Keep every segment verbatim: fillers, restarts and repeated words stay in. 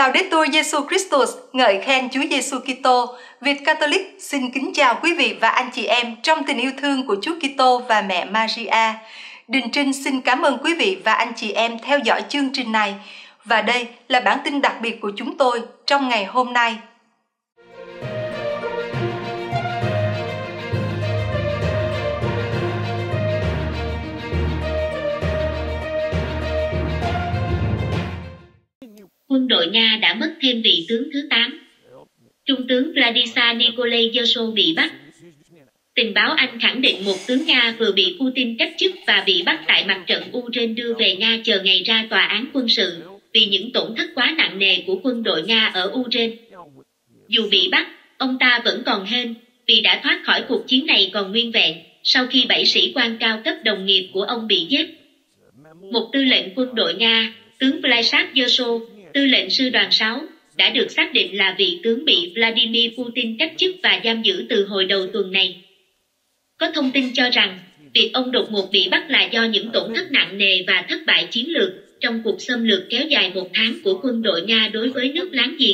Laudetur Jesus Christus, ngợi khen Chúa Giêsu Kitô. Việt Catholic xin kính chào quý vị và anh chị em trong tình yêu thương của Chúa Kitô và mẹ Maria. Đình Trinh xin cảm ơn quý vị và anh chị em theo dõi chương trình này. Và đây là bản tin đặc biệt của chúng tôi trong ngày hôm nay. Quân đội Nga đã mất thêm vị tướng thứ tám. Trung tướng Vladimir Nikolaevich bị bắt. Tình báo Anh khẳng định một tướng Nga vừa bị Putin cách chức và bị bắt tại mặt trận Ukraine đưa về Nga chờ ngày ra tòa án quân sự vì những tổn thất quá nặng nề của quân đội Nga ở Ukraine. Dù bị bắt, ông ta vẫn còn hên vì đã thoát khỏi cuộc chiến này còn nguyên vẹn sau khi bảy sĩ quan cao cấp đồng nghiệp của ông bị giết. Một tư lệnh quân đội Nga, tướng Vladimir Yosho, tư lệnh sư đoàn sáu, đã được xác định là vị tướng bị Vladimir Putin cách chức và giam giữ từ hồi đầu tuần này. Có thông tin cho rằng, việc ông đột ngột bị bắt là do những tổn thất nặng nề và thất bại chiến lược trong cuộc xâm lược kéo dài một tháng của quân đội Nga đối với nước láng giềng.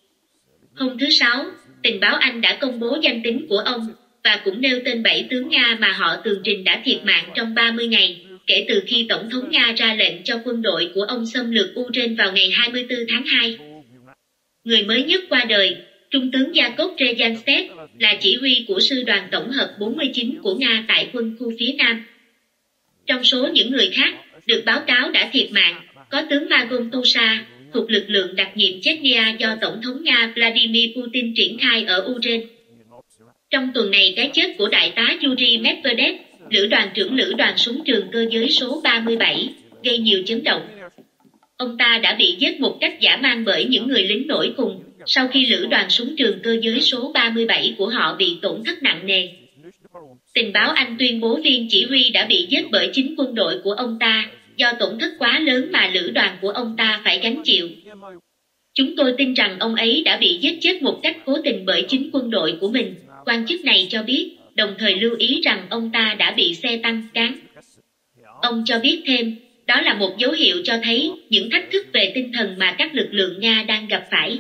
Hôm thứ Sáu, tình báo Anh đã công bố danh tính của ông và cũng nêu tên bảy tướng Nga mà họ tường trình đã thiệt mạng trong ba mươi ngày, kể từ khi Tổng thống Nga ra lệnh cho quân đội của ông xâm lược Ukraine vào ngày hai mươi tư tháng hai. Người mới nhất qua đời, Trung tướng Yakov Rezhanstet, là chỉ huy của sư đoàn tổng hợp bốn mươi chín của Nga tại quân khu phía Nam. Trong số những người khác, được báo cáo đã thiệt mạng, có tướng Magon Tusha, thuộc lực lượng đặc nhiệm Chechnya do Tổng thống Nga Vladimir Putin triển khai ở Ukraine. Trong tuần này, cái chết của đại tá Yuri Medvedev, lữ đoàn trưởng lữ đoàn súng trường cơ giới số ba mươi bảy, gây nhiều chấn động. Ông ta đã bị giết một cách dã man bởi những người lính nổi khùng sau khi lữ đoàn súng trường cơ giới số ba mươi bảy của họ bị tổn thất nặng nề. Tình báo Anh tuyên bố viên chỉ huy đã bị giết bởi chính quân đội của ông ta do tổn thất quá lớn mà lữ đoàn của ông ta phải gánh chịu. Chúng tôi tin rằng ông ấy đã bị giết chết một cách cố tình bởi chính quân đội của mình, quan chức này cho biết, đồng thời lưu ý rằng ông ta đã bị xe tăng cán. Ông cho biết thêm, đó là một dấu hiệu cho thấy những thách thức về tinh thần mà các lực lượng Nga đang gặp phải.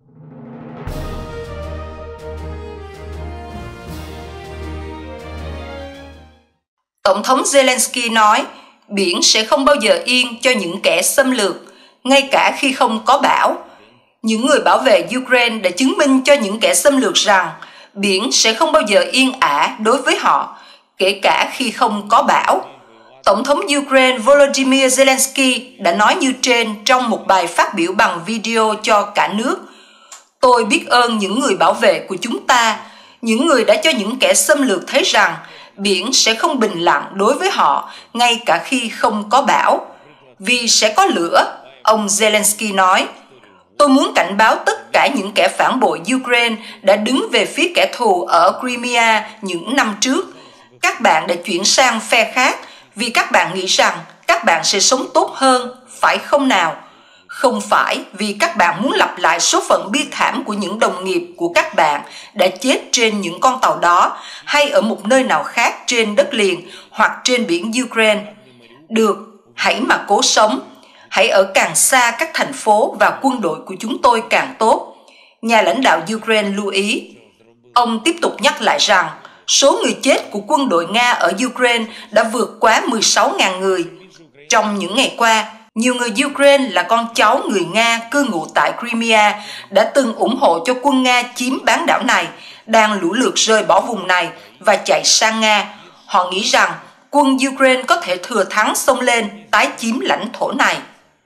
Tổng thống Zelensky nói, biển sẽ không bao giờ yên cho những kẻ xâm lược, ngay cả khi không có bão. Những người bảo vệ Ukraine đã chứng minh cho những kẻ xâm lược rằng biển sẽ không bao giờ yên ả đối với họ, kể cả khi không có bão. Tổng thống Ukraine Volodymyr Zelensky đã nói như trên trong một bài phát biểu bằng video cho cả nước. Tôi biết ơn những người bảo vệ của chúng ta, những người đã cho những kẻ xâm lược thấy rằng biển sẽ không bình lặng đối với họ ngay cả khi không có bão. Vì sẽ có lửa, ông Zelensky nói. Tôi muốn cảnh báo tất cả những kẻ phản bội Ukraine đã đứng về phía kẻ thù ở Crimea những năm trước. Các bạn đã chuyển sang phe khác vì các bạn nghĩ rằng các bạn sẽ sống tốt hơn, phải không nào? Không phải vì các bạn muốn lặp lại số phận bi thảm của những đồng nghiệp của các bạn đã chết trên những con tàu đó hay ở một nơi nào khác trên đất liền hoặc trên biển Ukraine. Được, hãy mà cố sống. Hãy ở càng xa các thành phố và quân đội của chúng tôi càng tốt. Nhà lãnh đạo Ukraine lưu ý. Ông tiếp tục nhắc lại rằng số người chết của quân đội Nga ở Ukraine đã vượt quá mười sáu nghìn người. Trong những ngày qua, nhiều người Ukraine là con cháu người Nga cư ngụ tại Crimea đã từng ủng hộ cho quân Nga chiếm bán đảo này, đang lũ lượt rời bỏ vùng này và chạy sang Nga. Họ nghĩ rằng quân Ukraine có thể thừa thắng xông lên tái chiếm lãnh thổ này.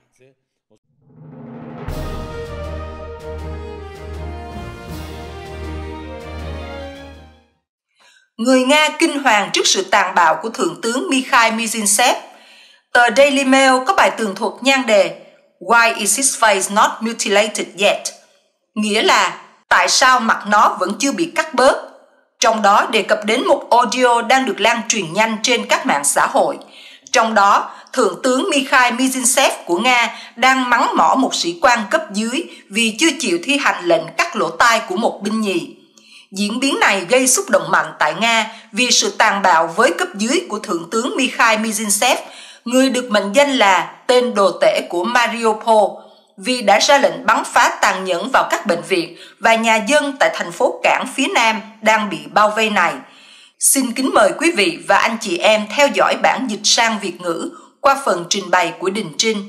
Người Nga kinh hoàng trước sự tàn bạo của Thượng tướng Mikhail Mizintsev. Tờ Daily Mail có bài tường thuật nhan đề Why is his face not mutilated yet? Nghĩa là tại sao mặt nó vẫn chưa bị cắt bớt? Trong đó đề cập đến một audio đang được lan truyền nhanh trên các mạng xã hội. Trong đó, Thượng tướng Mikhail Mizintsev của Nga đang mắng mỏ một sĩ quan cấp dưới vì chưa chịu thi hành lệnh cắt lỗ tai của một binh nhì. Diễn biến này gây xúc động mạnh tại Nga vì sự tàn bạo với cấp dưới của Thượng tướng Mikhail Mizintsev, người được mệnh danh là tên đồ tể của Mariupol, vì đã ra lệnh bắn phá tàn nhẫn vào các bệnh viện và nhà dân tại thành phố cảng phía Nam đang bị bao vây này. Xin kính mời quý vị và anh chị em theo dõi bản dịch sang Việt ngữ qua phần trình bày của Đình Trinh.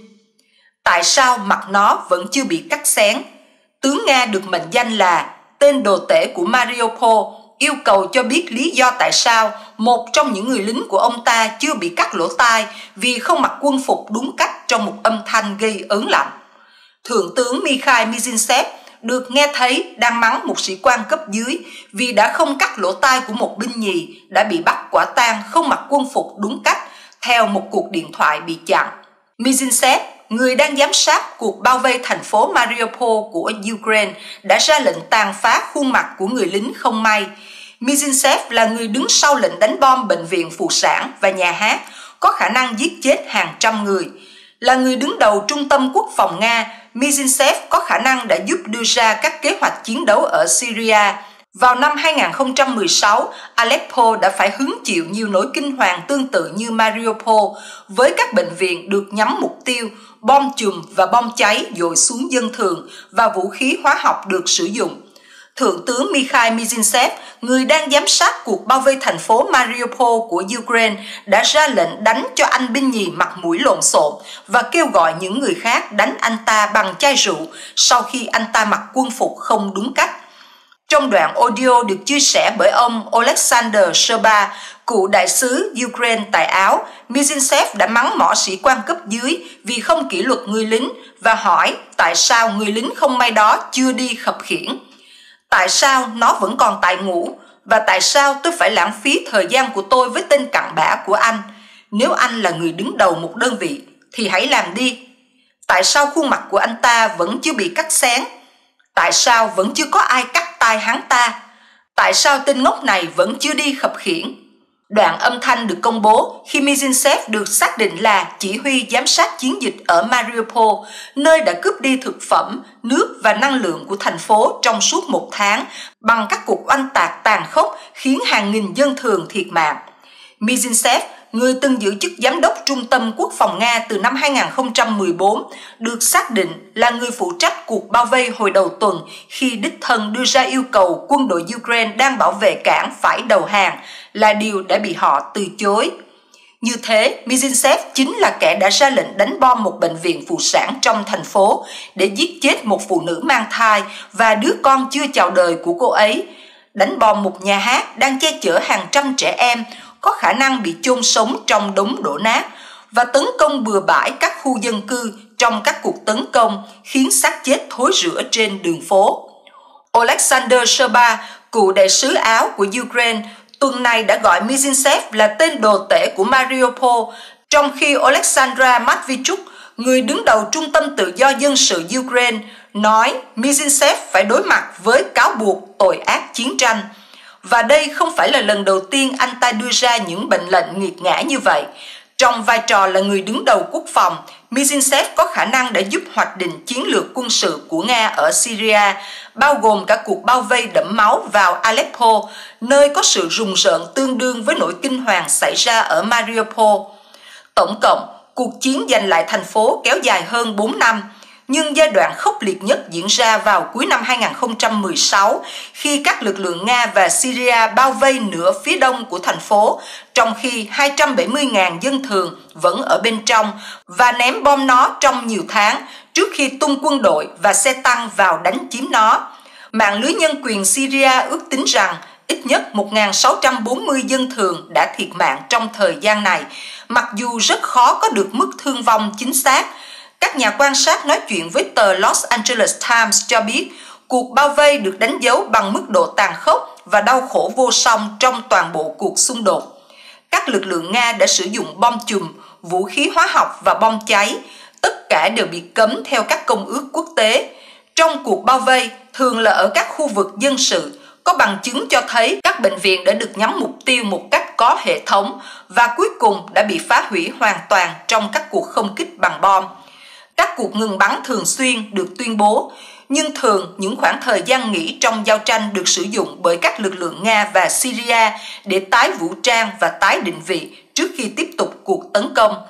Tại sao mặt nó vẫn chưa bị cắt xén? Tướng Nga được mệnh danh là tên đồ tể của Mariupol yêu cầu cho biết lý do tại sao một trong những người lính của ông ta chưa bị cắt lỗ tai vì không mặc quân phục đúng cách trong một âm thanh gây ớn lạnh. Thượng tướng Mikhail Mizintsev được nghe thấy đang mắng một sĩ quan cấp dưới vì đã không cắt lỗ tai của một binh nhì đã bị bắt quả tang không mặc quân phục đúng cách theo một cuộc điện thoại bị chặn. Mizintsev, người đang giám sát cuộc bao vây thành phố Mariupol của Ukraine, đã ra lệnh tàn phá khuôn mặt của người lính không may. Mizintsev là người đứng sau lệnh đánh bom bệnh viện phụ sản và nhà hát, có khả năng giết chết hàng trăm người. Là người đứng đầu Trung tâm Quốc phòng Nga, Mizintsev có khả năng đã giúp đưa ra các kế hoạch chiến đấu ở Syria. Vào năm hai nghìn không trăm mười sáu, Aleppo đã phải hứng chịu nhiều nỗi kinh hoàng tương tự như Mariupol, với các bệnh viện được nhắm mục tiêu, bom chùm và bom cháy dội xuống dân thường và vũ khí hóa học được sử dụng. Thượng tướng Mikhail Mizintsev, người đang giám sát cuộc bao vây thành phố Mariupol của Ukraine, đã ra lệnh đánh cho anh binh nhì mặt mũi lộn xộn và kêu gọi những người khác đánh anh ta bằng chai rượu sau khi anh ta mặc quân phục không đúng cách. Trong đoạn audio được chia sẻ bởi ông Oleksandr Sherba, cựu đại sứ Ukraine tại Áo, Mizintsev đã mắng mỏ sĩ quan cấp dưới vì không kỷ luật người lính và hỏi tại sao người lính không may đó chưa đi khập khiễng. Tại sao nó vẫn còn tại ngũ? Và tại sao tôi phải lãng phí thời gian của tôi với tên cặn bã của anh? Nếu anh là người đứng đầu một đơn vị, thì hãy làm đi. Tại sao khuôn mặt của anh ta vẫn chưa bị cắt xén? Tại sao vẫn chưa có ai cắt tai hắn ta? Tại sao tên ngốc này vẫn chưa đi khập khiễng? Đoạn âm thanh được công bố khi Mizintsev được xác định là chỉ huy giám sát chiến dịch ở Mariupol, nơi đã cướp đi thực phẩm, nước và năng lượng của thành phố trong suốt một tháng bằng các cuộc oanh tạc tàn khốc khiến hàng nghìn dân thường thiệt mạng. Mizintsev, người từng giữ chức giám đốc Trung tâm Quốc phòng Nga từ năm hai nghìn không trăm mười bốn, được xác định là người phụ trách cuộc bao vây hồi đầu tuần khi đích thân đưa ra yêu cầu quân đội Ukraine đang bảo vệ cảng phải đầu hàng, là điều đã bị họ từ chối. Như thế, Mizintsev chính là kẻ đã ra lệnh đánh bom một bệnh viện phụ sản trong thành phố để giết chết một phụ nữ mang thai và đứa con chưa chào đời của cô ấy, đánh bom một nhà hát đang che chở hàng trăm trẻ em có khả năng bị chôn sống trong đống đổ nát và tấn công bừa bãi các khu dân cư trong các cuộc tấn công khiến xác chết thối rữa trên đường phố. Oleksandr Sherba, cựu đại sứ Áo của Ukraine, tuần này đã gọi Mizintsev là tên đồ tể của Mariupol, trong khi Oleksandra Matvichuk, người đứng đầu Trung tâm Tự do Dân sự Ukraine, nói Mizintsev phải đối mặt với cáo buộc tội ác chiến tranh. Và đây không phải là lần đầu tiên anh ta đưa ra những mệnh lệnh nghiệt ngã như vậy. Trong vai trò là người đứng đầu quốc phòng, Mizintsev có khả năng để giúp hoạch định chiến lược quân sự của Nga ở Syria, bao gồm cả cuộc bao vây đẫm máu vào Aleppo, nơi có sự rùng rợn tương đương với nỗi kinh hoàng xảy ra ở Mariupol. Tổng cộng, cuộc chiến giành lại thành phố kéo dài hơn bốn năm, nhưng giai đoạn khốc liệt nhất diễn ra vào cuối năm hai nghìn không trăm mười sáu khi các lực lượng Nga và Syria bao vây nửa phía đông của thành phố, trong khi hai trăm bảy mươi nghìn dân thường vẫn ở bên trong và ném bom nó trong nhiều tháng trước khi tung quân đội và xe tăng vào đánh chiếm nó. Mạng lưới nhân quyền Syria ước tính rằng ít nhất một nghìn sáu trăm bốn mươi dân thường đã thiệt mạng trong thời gian này, mặc dù rất khó có được mức thương vong chính xác. Các nhà quan sát nói chuyện với tờ Los Angeles Times cho biết cuộc bao vây được đánh dấu bằng mức độ tàn khốc và đau khổ vô song trong toàn bộ cuộc xung đột. Các lực lượng Nga đã sử dụng bom chùm, vũ khí hóa học và bom cháy. Tất cả đều bị cấm theo các công ước quốc tế. Trong cuộc bao vây, thường là ở các khu vực dân sự, có bằng chứng cho thấy các bệnh viện đã được nhắm mục tiêu một cách có hệ thống và cuối cùng đã bị phá hủy hoàn toàn trong các cuộc không kích bằng bom. Các cuộc ngừng bắn thường xuyên được tuyên bố, nhưng thường những khoảng thời gian nghỉ trong giao tranh được sử dụng bởi các lực lượng Nga và Syria để tái vũ trang và tái định vị trước khi tiếp tục cuộc tấn công.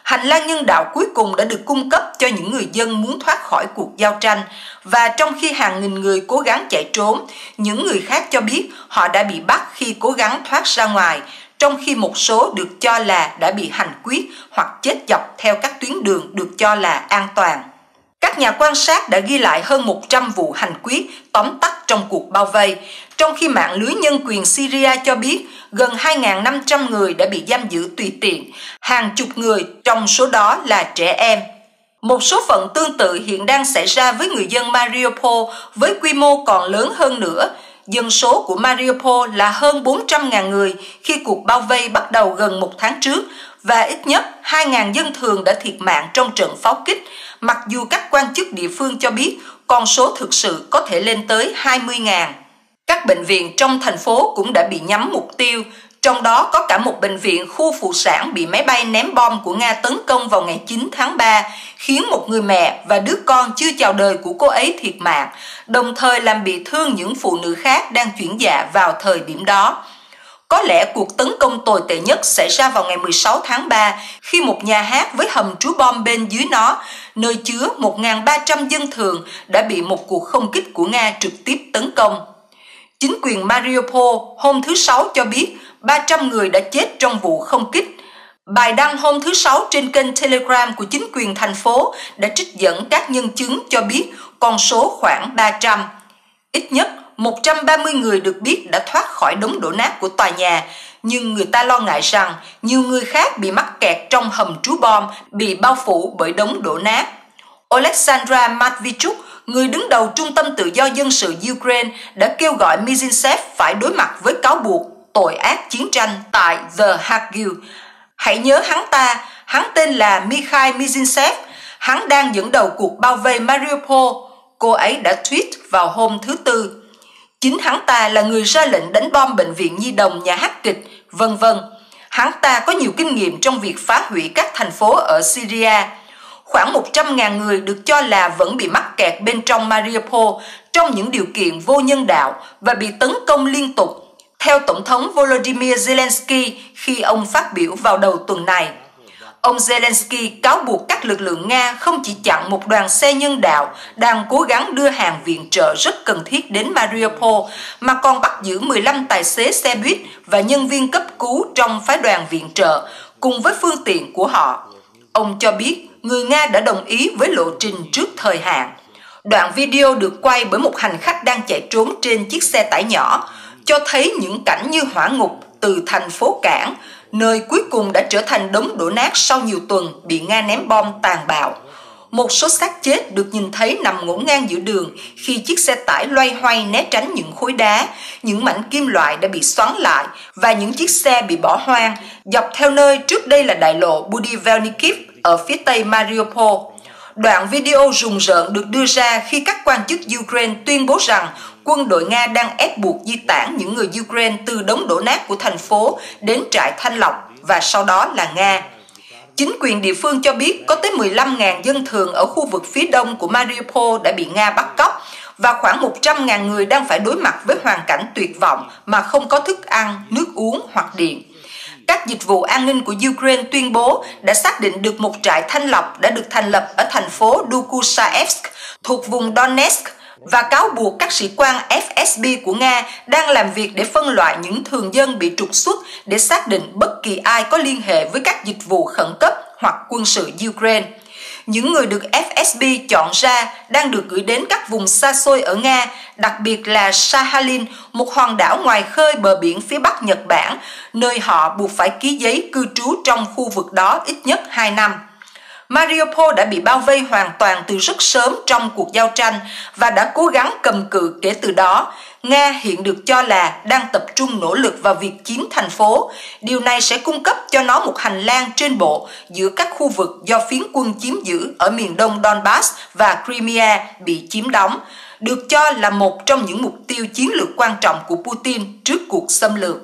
Hành lang nhân đạo cuối cùng đã được cung cấp cho những người dân muốn thoát khỏi cuộc giao tranh, và trong khi hàng nghìn người cố gắng chạy trốn, những người khác cho biết họ đã bị bắt khi cố gắng thoát ra ngoài, trong khi một số được cho là đã bị hành quyết hoặc chết dọc theo các tuyến đường được cho là an toàn. Các nhà quan sát đã ghi lại hơn một trăm vụ hành quyết tóm tắt trong cuộc bao vây, trong khi mạng lưới nhân quyền Syria cho biết gần hai nghìn năm trăm người đã bị giam giữ tùy tiện, hàng chục người trong số đó là trẻ em. Một số phận tương tự hiện đang xảy ra với người dân Mariupol với quy mô còn lớn hơn nữa. Dân số của Mariupol là hơn bốn trăm nghìn người khi cuộc bao vây bắt đầu gần một tháng trước, và ít nhất hai nghìn dân thường đã thiệt mạng trong trận pháo kích, mặc dù các quan chức địa phương cho biết con số thực sự có thể lên tới hai mươi nghìn. Các bệnh viện trong thành phố cũng đã bị nhắm mục tiêu, trong đó có cả một bệnh viện khu phụ sản bị máy bay ném bom của Nga tấn công vào ngày chín tháng ba, khiến một người mẹ và đứa con chưa chào đời của cô ấy thiệt mạng, đồng thời làm bị thương những phụ nữ khác đang chuyển dạ vào thời điểm đó. Có lẽ cuộc tấn công tồi tệ nhất xảy ra vào ngày mười sáu tháng ba khi một nhà hát với hầm trú bom bên dưới nó, nơi chứa một nghìn ba trăm dân thường, đã bị một cuộc không kích của Nga trực tiếp tấn công. Chính quyền Mariupol hôm thứ Sáu cho biết ba trăm người đã chết trong vụ không kích. Bài đăng hôm thứ Sáu trên kênh Telegram của chính quyền thành phố đã trích dẫn các nhân chứng cho biết con số khoảng ba trăm. Ít nhất một trăm ba mươi người được biết đã thoát khỏi đống đổ nát của tòa nhà, nhưng người ta lo ngại rằng nhiều người khác bị mắc kẹt trong hầm trú bom bị bao phủ bởi đống đổ nát. Oleksandra Matvichuk, người đứng đầu Trung tâm Tự do Dân sự Ukraine, đã kêu gọi Mizintsev phải đối mặt với cáo buộc tội ác chiến tranh tại The Kharkiv. Hãy nhớ hắn ta, hắn tên là Mikhail Mizintsev, hắn đang dẫn đầu cuộc bao vây Mariupol, cô ấy đã tweet vào hôm thứ Tư. Chính hắn ta là người ra lệnh đánh bom bệnh viện nhi đồng, nhà hát kịch, vân vân. Hắn ta có nhiều kinh nghiệm trong việc phá hủy các thành phố ở Syria. Khoảng một trăm nghìn người được cho là vẫn bị mắc kẹt bên trong Mariupol trong những điều kiện vô nhân đạo và bị tấn công liên tục, theo Tổng thống Volodymyr Zelensky khi ông phát biểu vào đầu tuần này. Ông Zelensky cáo buộc các lực lượng Nga không chỉ chặn một đoàn xe nhân đạo đang cố gắng đưa hàng viện trợ rất cần thiết đến Mariupol, mà còn bắt giữ mười lăm tài xế xe buýt và nhân viên cấp cứu trong phái đoàn viện trợ, cùng với phương tiện của họ. Ông cho biết người Nga đã đồng ý với lộ trình trước thời hạn. Đoạn video được quay bởi một hành khách đang chạy trốn trên chiếc xe tải nhỏ, cho thấy những cảnh như hỏa ngục từ thành phố cảng, nơi cuối cùng đã trở thành đống đổ nát sau nhiều tuần bị Nga ném bom tàn bạo. Một số xác chết được nhìn thấy nằm ngổn ngang giữa đường khi chiếc xe tải loay hoay né tránh những khối đá, những mảnh kim loại đã bị xoắn lại và những chiếc xe bị bỏ hoang dọc theo nơi trước đây là đại lộ Budivelnykiv ở phía tây Mariupol. Đoạn video rùng rợn được đưa ra khi các quan chức Ukraine tuyên bố rằng quân đội Nga đang ép buộc di tản những người Ukraine từ đống đổ nát của thành phố đến trại thanh lọc và sau đó là Nga. Chính quyền địa phương cho biết có tới mười lăm nghìn dân thường ở khu vực phía đông của Mariupol đã bị Nga bắt cóc và khoảng một trăm nghìn người đang phải đối mặt với hoàn cảnh tuyệt vọng mà không có thức ăn, nước uống hoặc điện. Các dịch vụ an ninh của Ukraine tuyên bố đã xác định được một trại thanh lọc đã được thành lập ở thành phố Dukusaevsk thuộc vùng Donetsk và cáo buộc các sĩ quan ép ét bê của Nga đang làm việc để phân loại những thường dân bị trục xuất để xác định bất kỳ ai có liên hệ với các dịch vụ khẩn cấp hoặc quân sự Ukraine. Những người được ép ét bê chọn ra đang được gửi đến các vùng xa xôi ở Nga, đặc biệt là Sakhalin, một hòn đảo ngoài khơi bờ biển phía bắc Nhật Bản, nơi họ buộc phải ký giấy cư trú trong khu vực đó ít nhất hai năm. Mariupol đã bị bao vây hoàn toàn từ rất sớm trong cuộc giao tranh và đã cố gắng cầm cự kể từ đó. Nga hiện được cho là đang tập trung nỗ lực vào việc chiếm thành phố. Điều này sẽ cung cấp cho nó một hành lang trên bộ giữa các khu vực do phiến quân chiếm giữ ở miền đông Donbass và Crimea bị chiếm đóng, được cho là một trong những mục tiêu chiến lược quan trọng của Putin trước cuộc xâm lược.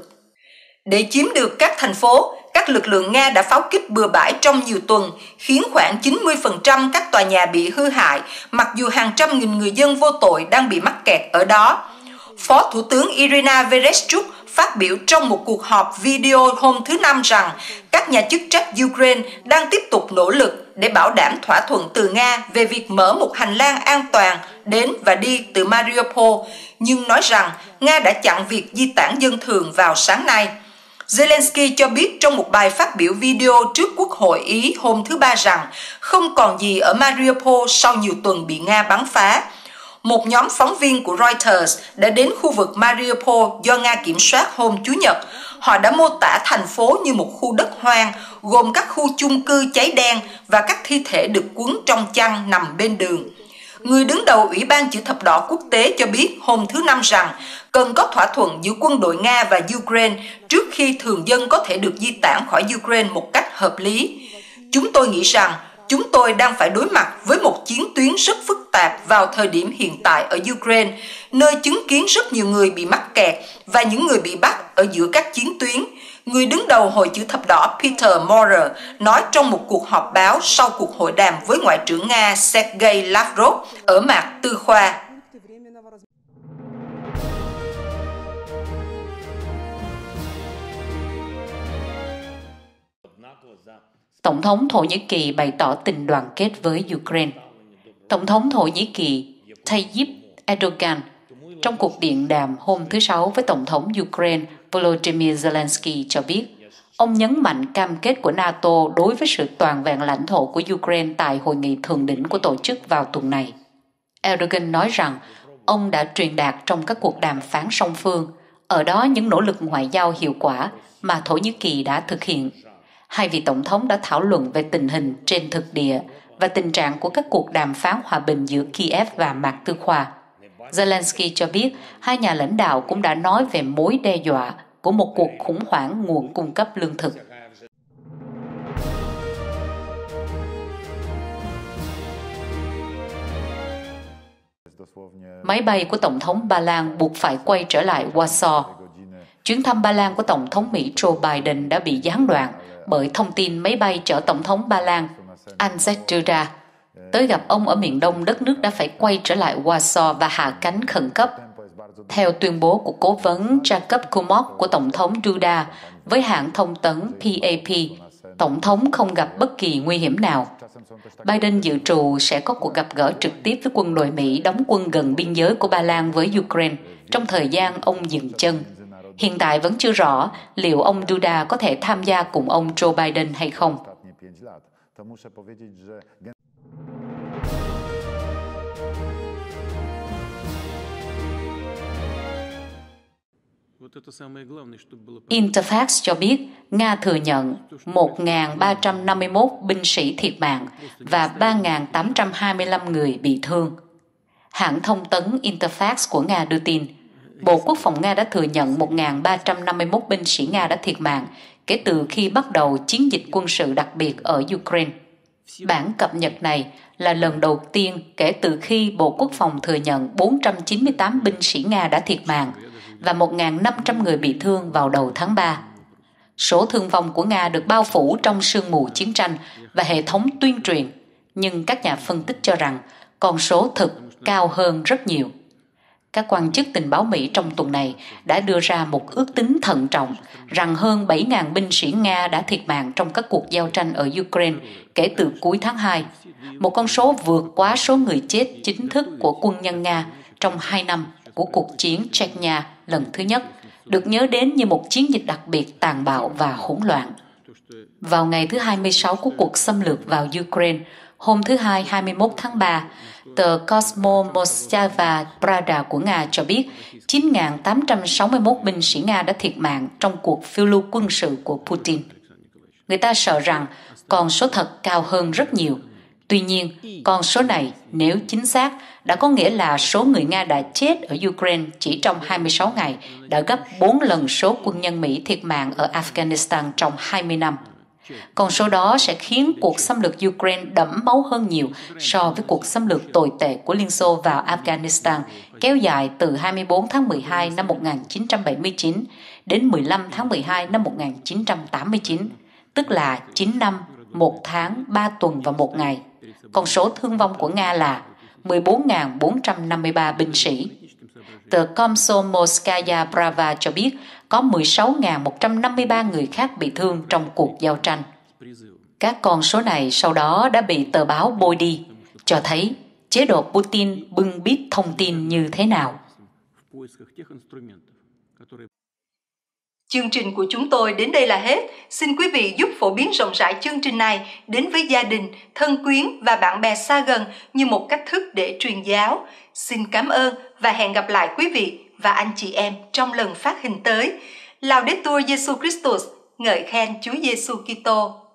Để chiếm được các thành phố, các lực lượng Nga đã pháo kích bừa bãi trong nhiều tuần, khiến khoảng chín mươi phần trăm các tòa nhà bị hư hại, mặc dù hàng trăm nghìn người dân vô tội đang bị mắc kẹt ở đó. Phó Thủ tướng Irina Vereshchuk phát biểu trong một cuộc họp video hôm thứ Năm rằng các nhà chức trách Ukraine đang tiếp tục nỗ lực để bảo đảm thỏa thuận từ Nga về việc mở một hành lang an toàn đến và đi từ Mariupol, nhưng nói rằng Nga đã chặn việc di tản dân thường vào sáng nay. Zelensky cho biết trong một bài phát biểu video trước Quốc hội Ý hôm thứ Ba rằng không còn gì ở Mariupol sau nhiều tuần bị Nga bắn phá. Một nhóm phóng viên của Reuters đã đến khu vực Mariupol do Nga kiểm soát hôm Chủ nhật. Họ đã mô tả thành phố như một khu đất hoang, gồm các khu chung cư cháy đen và các thi thể được quấn trong chăn nằm bên đường. Người đứng đầu Ủy ban Chữ Thập Đỏ Quốc tế cho biết hôm thứ Năm rằng cần có thỏa thuận giữa quân đội Nga và Ukraine trước khi thường dân có thể được di tản khỏi Ukraine một cách hợp lý. Chúng tôi nghĩ rằng chúng tôi đang phải đối mặt với một chiến tuyến rất phức tạp vào thời điểm hiện tại ở Ukraine, nơi chứng kiến rất nhiều người bị mắc kẹt và những người bị bắt ở giữa các chiến tuyến. Người đứng đầu Hội Chữ Thập Đỏ Peter Maurer nói trong một cuộc họp báo sau cuộc hội đàm với Ngoại trưởng Nga Sergei Lavrov ở Mạc Tư Khoa. Tổng thống Thổ Nhĩ Kỳ bày tỏ tình đoàn kết với Ukraine. Tổng thống Thổ Nhĩ Kỳ Tayyip Erdogan trong cuộc điện đàm hôm thứ Sáu với Tổng thống Ukraine Volodymyr Zelensky cho biết, ông nhấn mạnh cam kết của NATO đối với sự toàn vẹn lãnh thổ của Ukraine tại hội nghị thượng đỉnh của tổ chức vào tuần này. Erdogan nói rằng ông đã truyền đạt trong các cuộc đàm phán song phương, ở đó những nỗ lực ngoại giao hiệu quả mà Thổ Nhĩ Kỳ đã thực hiện. Hai vị tổng thống đã thảo luận về tình hình trên thực địa và tình trạng của các cuộc đàm phán hòa bình giữa Kiev và Mạc Tư Khoa. Zelensky cho biết hai nhà lãnh đạo cũng đã nói về mối đe dọa của một cuộc khủng hoảng nguồn cung cấp lương thực. Máy bay của Tổng thống Ba Lan buộc phải quay trở lại Warsaw. Chuyến thăm Ba Lan của Tổng thống Mỹ Joe Biden đã bị gián đoạn bởi thông tin máy bay chở Tổng thống Ba Lan Andrzej Duda tới gặp ông ở miền đông đất nước đã phải quay trở lại Warsaw và hạ cánh khẩn cấp. Theo tuyên bố của cố vấn Jakub Kumok của Tổng thống Duda với hãng thông tấn pê a pê, Tổng thống không gặp bất kỳ nguy hiểm nào. Biden dự trù sẽ có cuộc gặp gỡ trực tiếp với quân đội Mỹ đóng quân gần biên giới của Ba Lan với Ukraine trong thời gian ông dừng chân. Hiện tại vẫn chưa rõ liệu ông Duda có thể tham gia cùng ông Joe Biden hay không. Interfax cho biết Nga thừa nhận một nghìn ba trăm năm mươi mốt binh sĩ thiệt mạng và ba nghìn tám trăm hai mươi lăm người bị thương. Hãng thông tấn Interfax của Nga đưa tin, Bộ Quốc phòng Nga đã thừa nhận một nghìn ba trăm năm mươi mốt binh sĩ Nga đã thiệt mạng kể từ khi bắt đầu chiến dịch quân sự đặc biệt ở Ukraine. Bản cập nhật này là lần đầu tiên kể từ khi Bộ Quốc phòng thừa nhận bốn trăm chín mươi tám binh sĩ Nga đã thiệt mạng và một nghìn năm trăm người bị thương vào đầu tháng ba. Số thương vong của Nga được bao phủ trong sương mù chiến tranh và hệ thống tuyên truyền, nhưng các nhà phân tích cho rằng con số thực cao hơn rất nhiều. Các quan chức tình báo Mỹ trong tuần này đã đưa ra một ước tính thận trọng rằng hơn bảy nghìn binh sĩ Nga đã thiệt mạng trong các cuộc giao tranh ở Ukraine kể từ cuối tháng hai, một con số vượt quá số người chết chính thức của quân nhân Nga trong hai năm của cuộc chiến Chechnya lần thứ nhất, được nhớ đến như một chiến dịch đặc biệt tàn bạo và hỗn loạn. Vào ngày thứ hai mươi sáu của cuộc xâm lược vào Ukraine, hôm thứ Hai hai mươi mốt tháng ba, tờ Komsomolskaya Pravda của Nga cho biết chín nghìn tám trăm sáu mươi mốt binh sĩ Nga đã thiệt mạng trong cuộc phiêu lưu quân sự của Putin. Người ta sợ rằng con số thật cao hơn rất nhiều. Tuy nhiên, con số này, nếu chính xác, đã có nghĩa là số người Nga đã chết ở Ukraine chỉ trong hai mươi sáu ngày đã gấp bốn lần số quân nhân Mỹ thiệt mạng ở Afghanistan trong hai mươi năm. Con số đó sẽ khiến cuộc xâm lược Ukraine đẫm máu hơn nhiều so với cuộc xâm lược tồi tệ của Liên Xô vào Afghanistan kéo dài từ hai mươi bốn tháng mười hai năm một nghìn chín trăm bảy mươi chín đến mười lăm tháng mười hai năm một nghìn chín trăm tám mươi chín, tức là chín năm, một tháng, ba tuần và một ngày. Con số thương vong của Nga là mười bốn nghìn bốn trăm năm mươi ba binh sĩ. Tờ Komsomolskaya Pravda cho biết có mười sáu nghìn một trăm năm mươi ba người khác bị thương trong cuộc giao tranh. Các con số này sau đó đã bị tờ báo bôi đi, cho thấy chế độ Putin bưng bít thông tin như thế nào. Chương trình của chúng tôi đến đây là hết. Xin quý vị giúp phổ biến rộng rãi chương trình này đến với gia đình, thân quyến và bạn bè xa gần như một cách thức để truyền giáo. Xin cảm ơn và hẹn gặp lại quý vị và anh chị em trong lần phát hình tới. Laudetur Jesus Christus, ngợi khen Chúa Giêsu Kitô.